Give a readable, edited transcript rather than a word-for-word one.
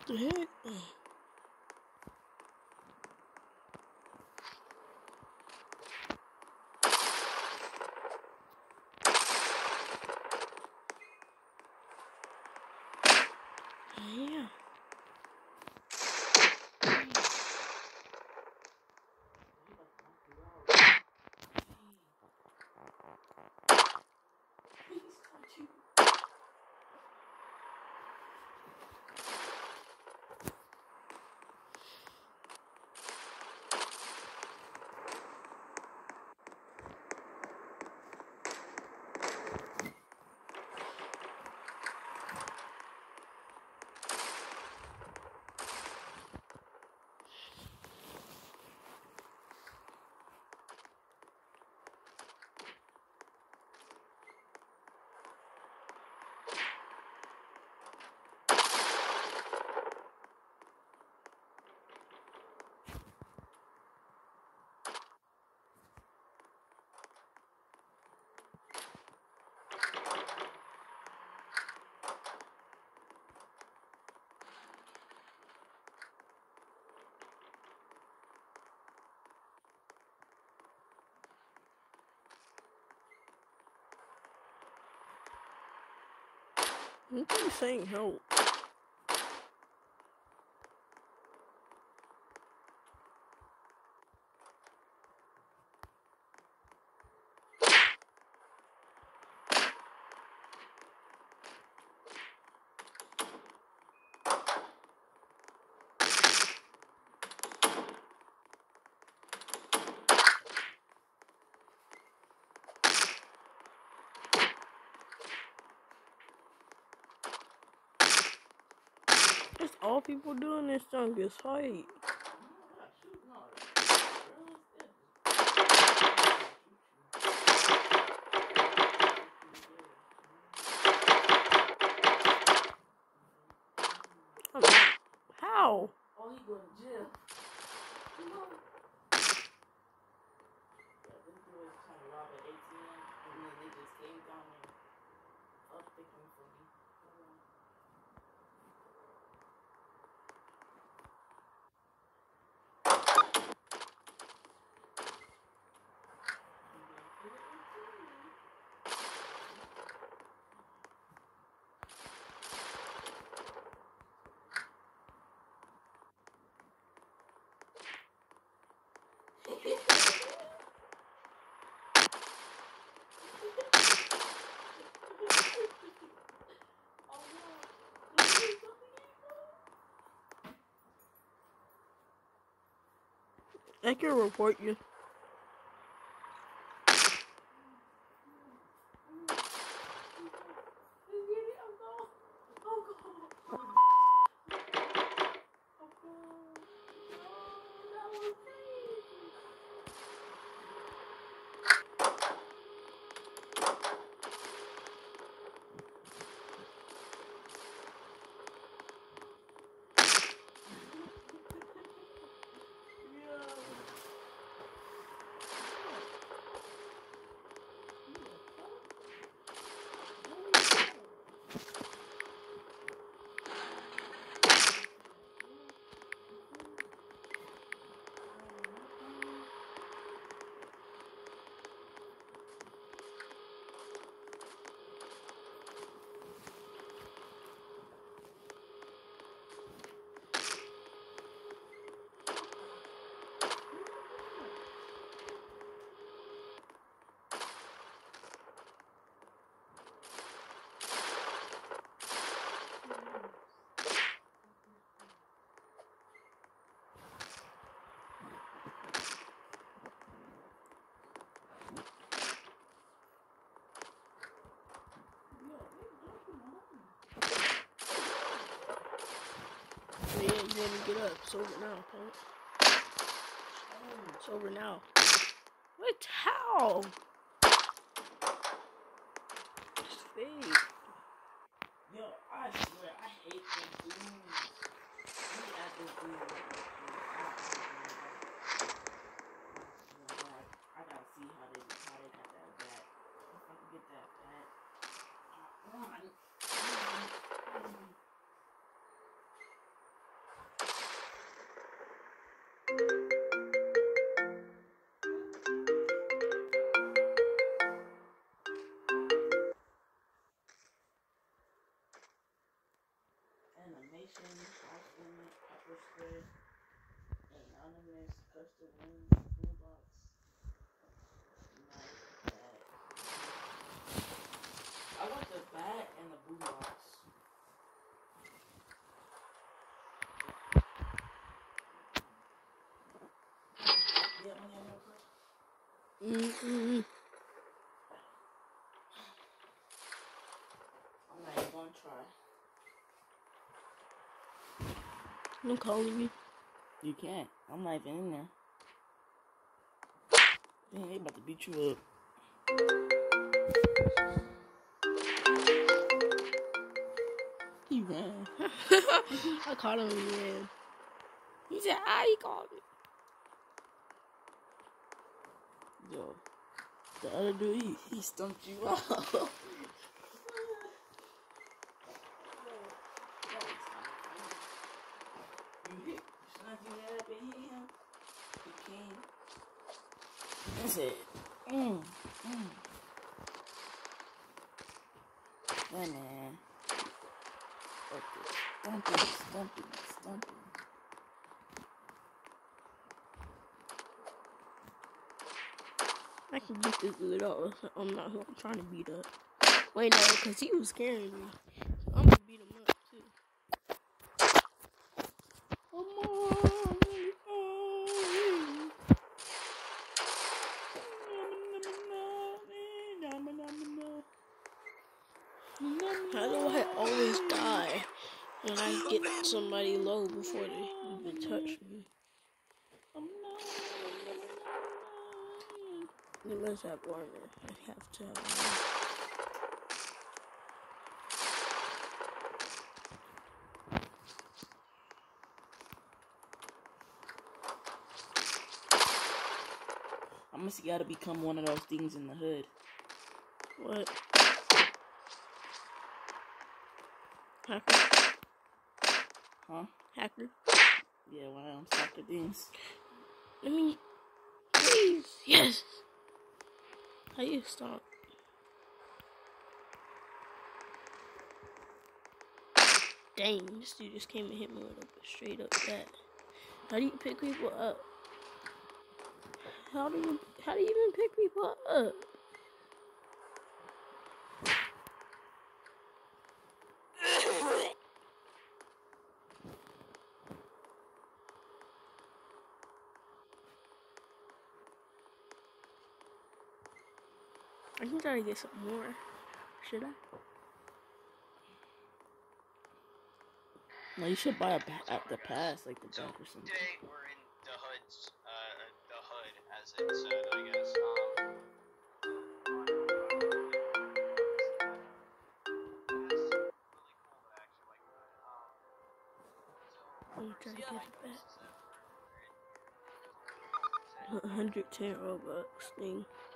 The heck? Yeah. You keep saying help. That's all people do in this junk is fight. How? Oh, he going to jail. Yeah, this dude was trying to rob an ATM, and then they just came down and fucked the him for me. I can report you. Yeah, you gotta get up. It's over now, punk. It's over now. What? How? Just fade. Yo, I swear, I hate them dudes. We at this dude right now. I gotta see how they got that bat. If I can get that bat. animation, house limit, pepper spray, anonymous, custom room, boombox, nice bat. I want the bat and the boombox. Yeah, money on your purse? I'm not even gonna try. Don't call me. You can't. I'm not even in there. Dang, they about to beat you up. He ran. I caught him again. He said, he called me. Yo, the other dude, he stumped you out. You snuck you up and hit him. He came. I said, Hey man. Okay. Stumping. I can beat this dude up. I'm not who I'm trying to beat up. Wait, no, because he was scaring me. I'm going to beat him up, too. How do I always die when I get somebody low before they even touch me? Let's have Warner. I have to have Warner. I must gotta become one of those things in the hood. What? Hacker? Huh? Hacker? Yeah, one of them soccer things. I mean, please. Yes. How you stop? Dang, this dude just came and hit me with a straight up bat. How do you pick people up? How do you even pick people up? I can try to get some more. Should I? No, you should buy the pass, like the back or something. Today we're in the hood, as it said, I guess. I'm trying to get it back. 110 Robux thing.